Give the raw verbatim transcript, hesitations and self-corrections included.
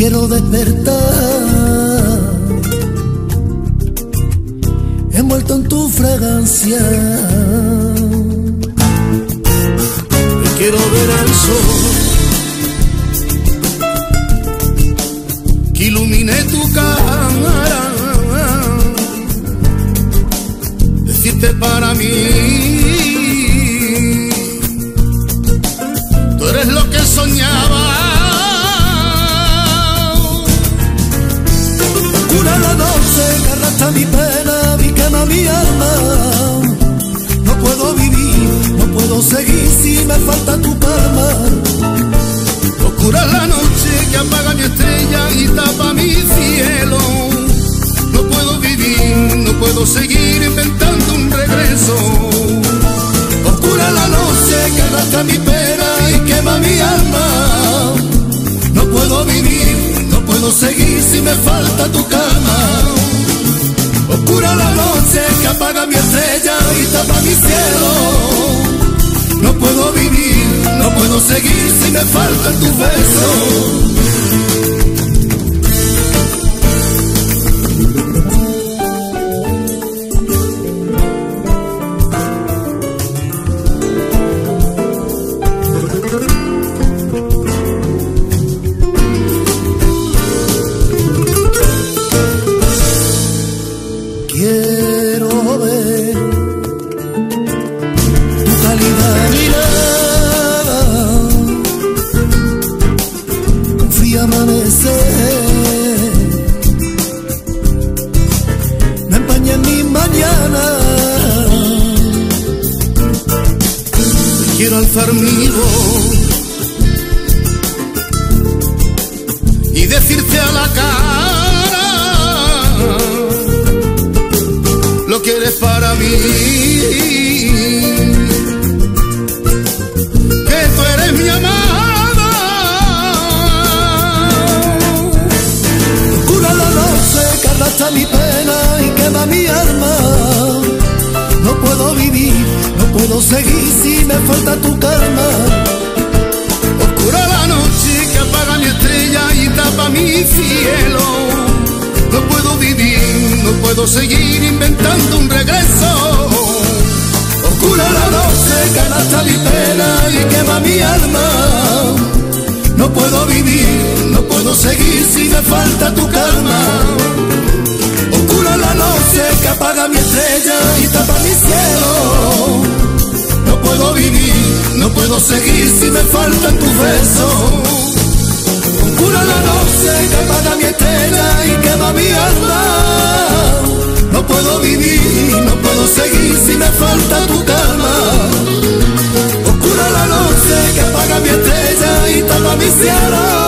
quiero despertar envuelto en tu fragancia. Y quiero ver al sol que ilumine tu cara, decirte para mí, tú eres lo que soñaba. Oscura la noche que arrastra mi pena y quema mi alma. No puedo vivir, no puedo seguir si me falta tu calma. Oscura la noche que apaga mi estrella y tapa mi cielo. No puedo vivir, no puedo seguir inventando un regreso. Oscura la noche que arrastra mi pena y quema mi alma. No puedo vivir, no puedo seguir si me falta tu cama. Oscura la noche que apaga mi estrella y tapa mi cielo. No puedo vivir, no puedo seguir si me faltan tus besos. Quiero ver tu cálida mirada, un frío amanecer, me empaña en mi mañana. Quiero alzar mi voz y decirte a la cara lo que eres para mí, que tú eres mi amada. Oscura la noche que arrastra mi pena y quema mi alma. No puedo vivir, no puedo seguir si me falta tu calma. Oscura la noche que apaga mi estrella y tapa mi cielo. No puedo vivir, no puedo seguir inventando un regreso. Oscura la noche que arrastra mi pena y quema mi alma. No puedo vivir, no puedo seguir si me falta tu calma. Oscura la noche que apaga mi estrella y tapa mi cielo. No puedo vivir, no puedo seguir si me faltan tus besos. Oscura la noche que apaga mi estrella y quema mi alma. No puedo vivir, no puedo seguir si me falta tu calma. Oscura la noche que apaga mi estrella y tapa mi cielo.